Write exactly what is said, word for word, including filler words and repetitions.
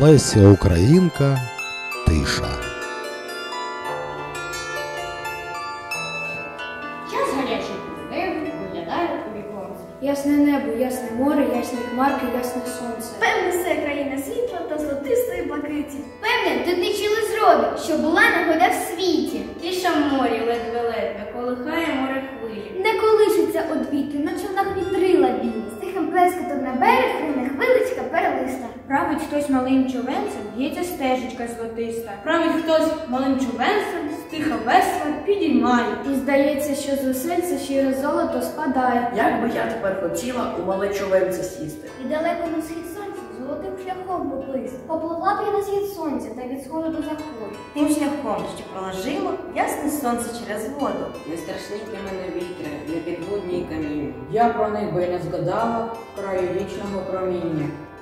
Леся Українка. Тиша. Час гарячий небо виглядає у віконце. Ясне небо, ясне море, ясні хмарки, ясне сонце. Певне, все країна світла та золотистої блакиті. Певне, тут не чули зроду, що була негода в світі. Тиша в морі ледве-ледве, колихає море хвилі. Не колишиться од вітру, на човнах вітрила білі. З тихим плескотом на берег хрине хвиличка перелиста. Править хтось малим човенцем, б'ється стежечка золотиста. Править хтось малим човенцем, стиха весла підіймає. І здається, що з весельця щире золото спадає. Як би я тепер хотіла у мале човенце сісти. І далеко на схід сонця золотим шляхом поплисти. Попливла б я на схід сонця та від сходу до заходу. Тим шляхом, що проложило ясне сонце через воду. Не страшні для мене вітри, не підводні каміння. Я про них би не згадала в краю вічного проміння.